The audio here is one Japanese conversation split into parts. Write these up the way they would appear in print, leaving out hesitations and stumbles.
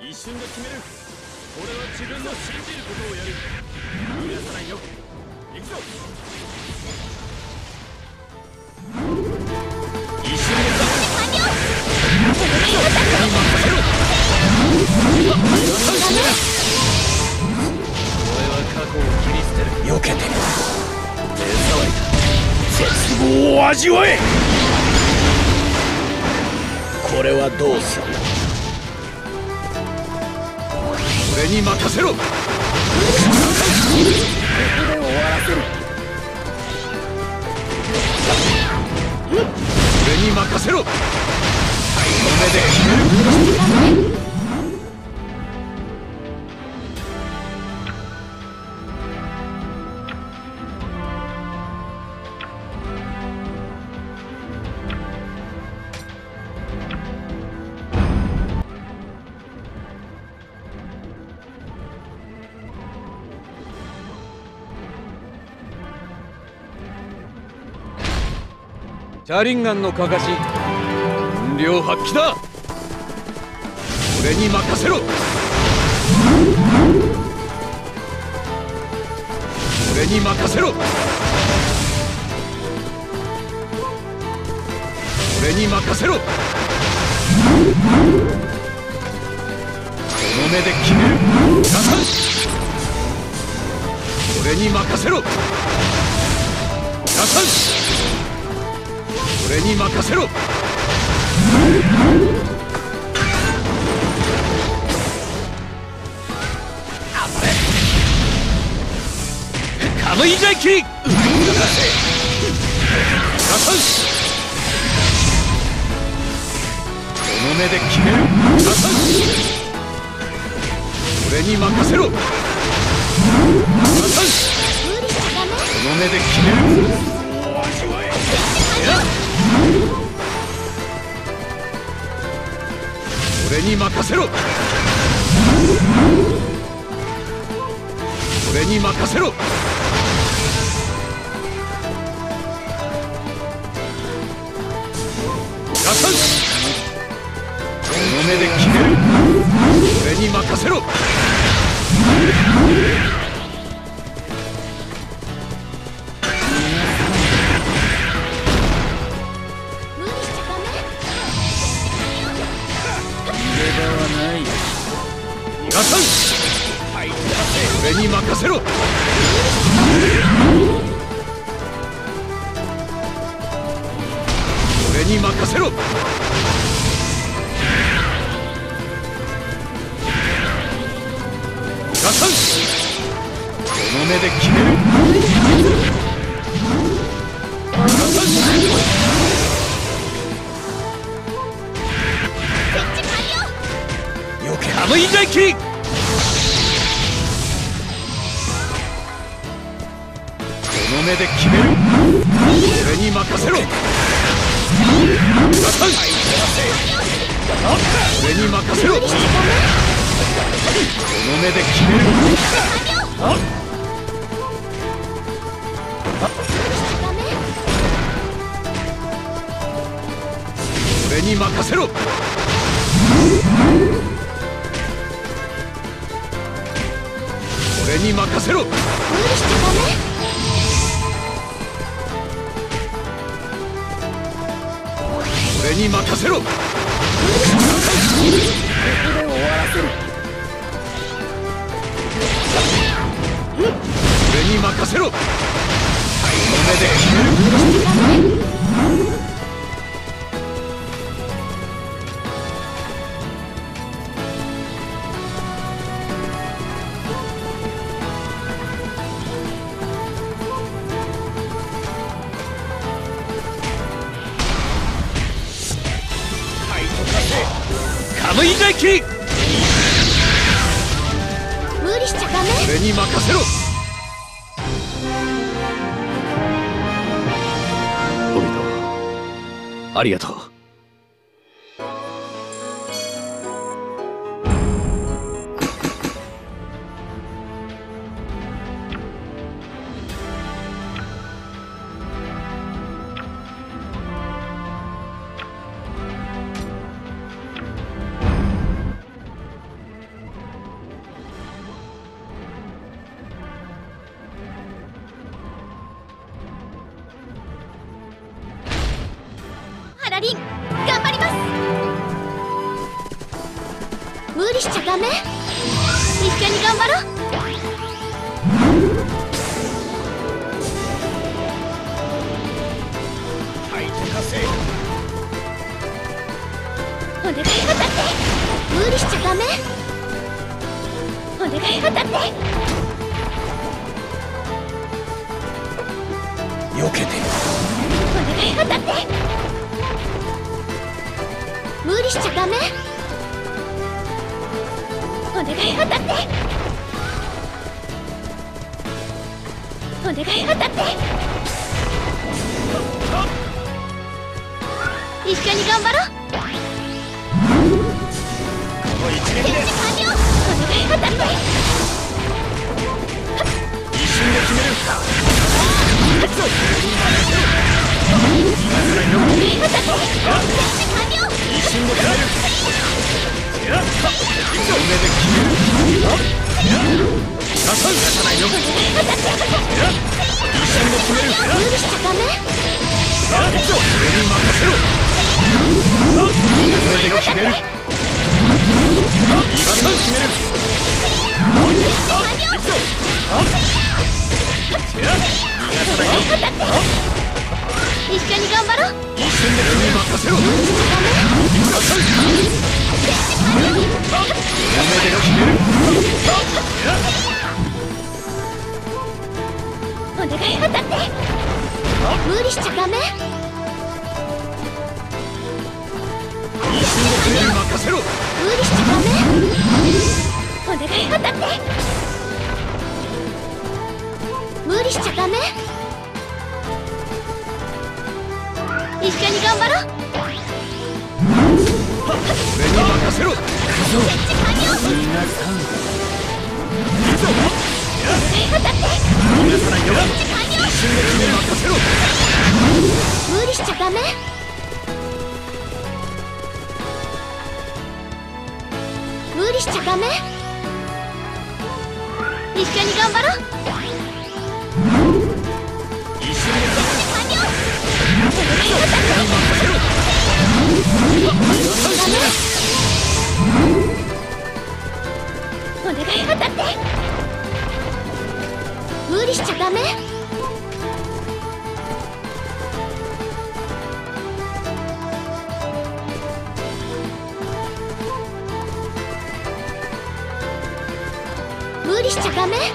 一瞬で決める。俺は自分の信じることをやる。逃がさないよ。行くぞ。一瞬で決める。俺に任せろ。俺は過去を切り捨てる。避けてる。手触りだ。絶望を味わえ。これはどうする。俺に任せろ。ここで終わらせる。俺に任せろ。この目で決める。チャリンガンのかかし、本領発揮だ。俺に任せろ。俺に任せろ。俺に任せろ。この目で決める。俺に任せろ。俺に任せろ。カムイジャイキこの目で決める。俺に任せろ。この目で決める。俺に任せろ。俺に任せろ。この目で決める。俺に任せろ。俺に任せろ。俺に任せろ。この目で決める。よけハムイン大キこの目で決める。俺に任せろ。俺に任せろ。この目で決める。俺に任せろ。俺に任せろ。俺に任せろ。ここで終わらせる。俺に任せろ。この目で決める。カムイジャイキ無理しちゃダメ。俺に任せろ。オビト、ありがとう。 無理しちゃダメ。一緒に頑張ろう。 相手かせ。 お願い当たって。無理しちゃダメ。お願い当たって。 避けて。 お願い当たって。無理しちゃダメ。お願い当たって。お願い当たって。一緒に頑張ろう。 この一撃で完了。お願い当たって。 一瞬で決める。 お願い当たって。完了。 一瞬で決める。やった。一目で決める。出さないよ。一瞬で決める。 無理しちゃダメ。 俺に任せろ。一目で決める。一瞬で決める。 一緒に頑張ろう。 一瞬で決め任せろ。 お願い当たって。無理しちゃダメ。 一瞬で決める。任せろ。 無理しちゃダメ。お願い当たって。無理しちゃダメ。一緒に頑張ろう。 俺に任せろ。 設置完了。 皆さん。 お願い当たって。 皆さんよ。 設置完了。 一瞬で決め任せろ。 無理しちゃダメ。無理しちゃダメ。一緒に頑張ろう。 一瞬で完了。お願い当たって。お願い当たって。無理しちゃダメ。無理しちゃダメ。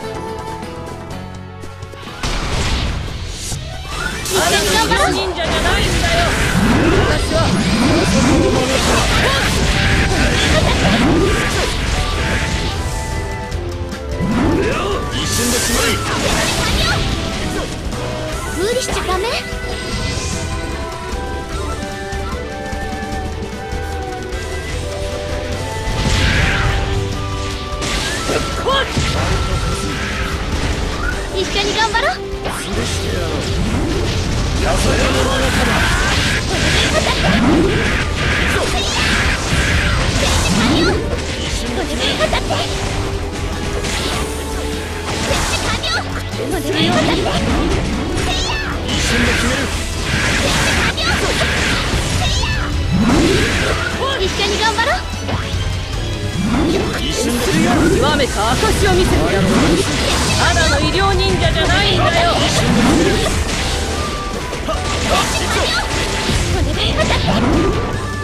一緒に頑張ろう。 忍者じゃないんだよ。私は一瞬で決める。 無理しちゃダメ。一緒に頑張ろう。 許してやろう。やそやの我が様。 お願い当たって。お願い当たって。お願い当たって。 一瞬で決める。 一緒に頑張ろう。 一瞬で決める。 極めた証を見せてやろう。ただの医療忍者じゃないんだよ。 一瞬で決める。 お願い当たって。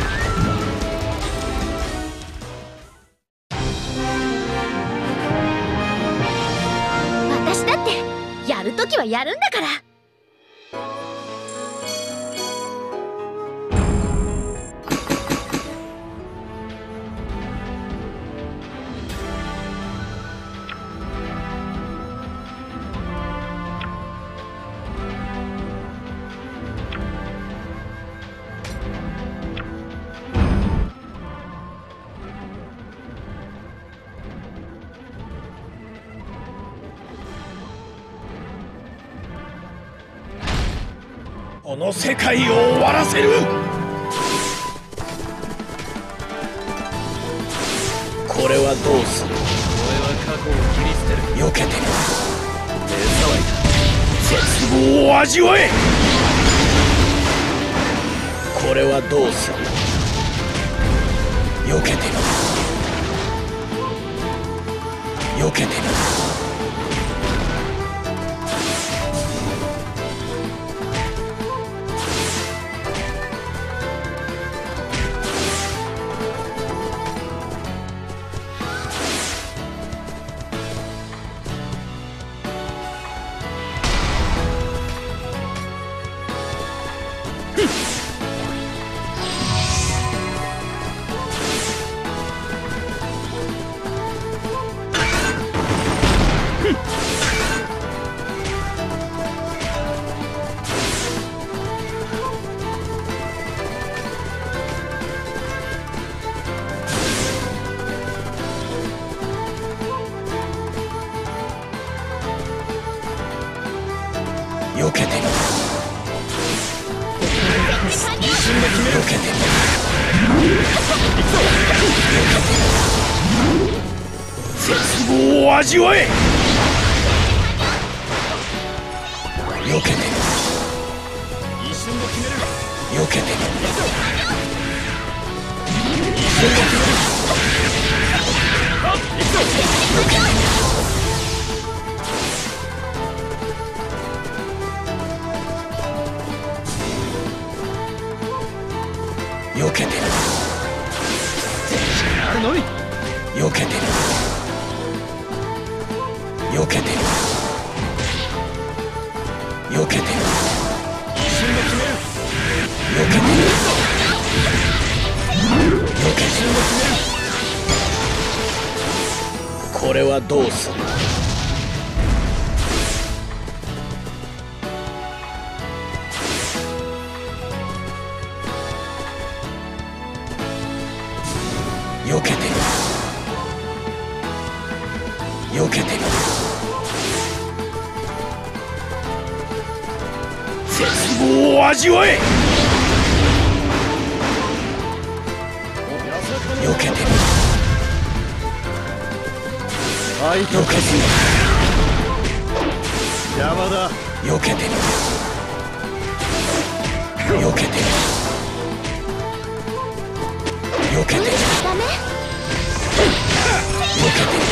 私だってやるときはやるんだから。 この世界を終わらせる。これはどうする。 俺は過去を切り捨てる。 避けて目障りだ。 絶望を味わえ。これはどうする。避けてけてる。避けてる。一瞬で決める。避けてる。絶望を味わえ。避けてる。一瞬で決める。避けてる。一瞬で決める。避けてる。避けてる。避けてる。避けてる。避けてる。一瞬で決める。避けてる。避けてる。これはどうする。避けてる。避けてる。絶望を味わえ。避けてる。 愛と避けてる。 邪魔だ。 避けてる。避けてる。避けてる。 ダメ。 避けてる。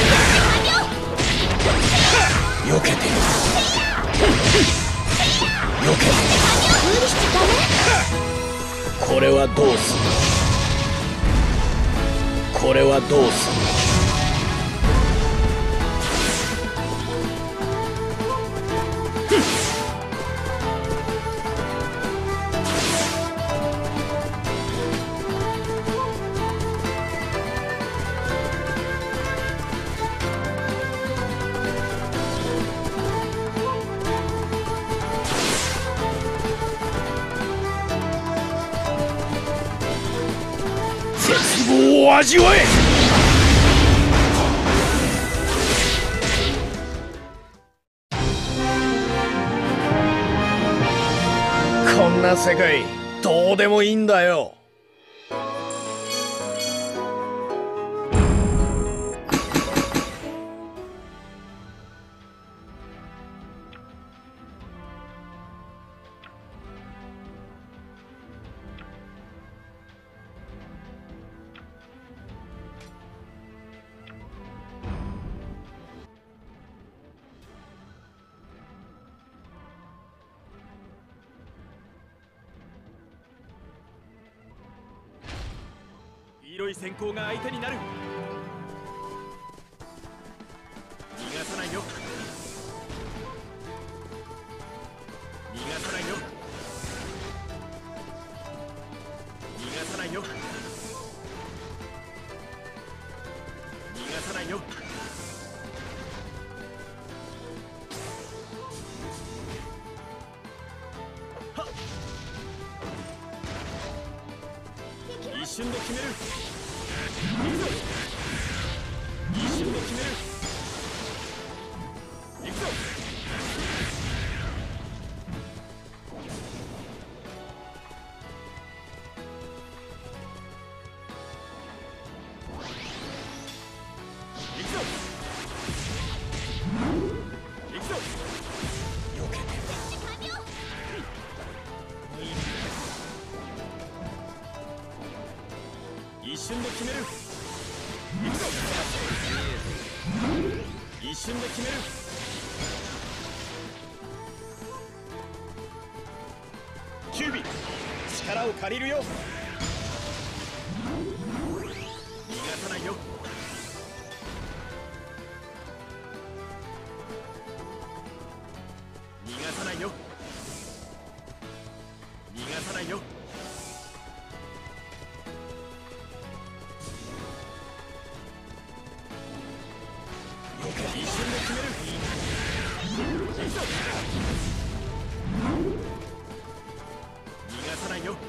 避けてる。避けてる。 無理しちゃダメ。 これはどうする。これはどうする。絶望を味わえ。こんな世界どうでもいいんだよ。 黄色い閃光が相手になる。逃がさないよ。逃がさないよ。逃がさないよ。逃がさないよ。はっ。一瞬で決める。行くぞ。一瞬で決める。行くぞ。行くぞ。行くぞ。 避けてる。一瞬で決める。行くぞ。 一瞬で決める。 キュービ力を借りるよ。 逃がさないよ。逃がさないよ。逃がさないよ。一瞬で決める。行くぞ。逃がさないよ。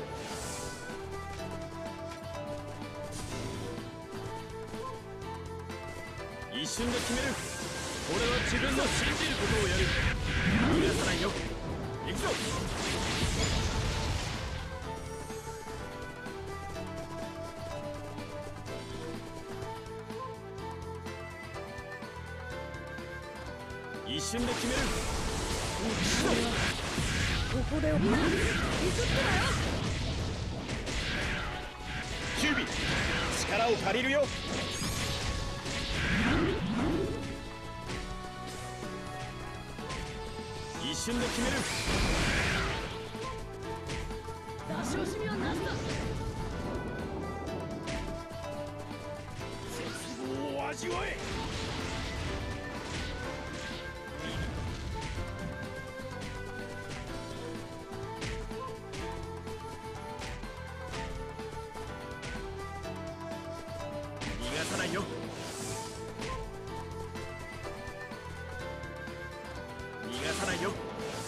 一瞬で決める。俺は自分の信じることをやる。逃がさないよ。行くぞ。一瞬で決める。 ここでミスってたよ。 キュービ力を借りるよ。 一瞬で決める。 出し惜しみはなしだ。 絶望を味わえ。 逃がさないよ。逃がさないよ。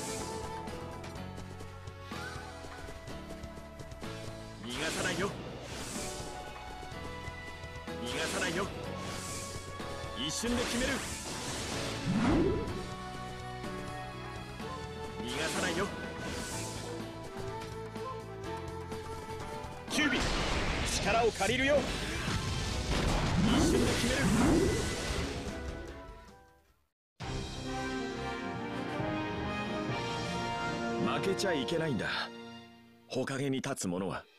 逃がさないよ。逃がさないよ。一瞬で決める。逃がさないよ。 キュービ力を借りるよ。 一瞬で決める。負けちゃいけないんだ。ほかげに立つ者は。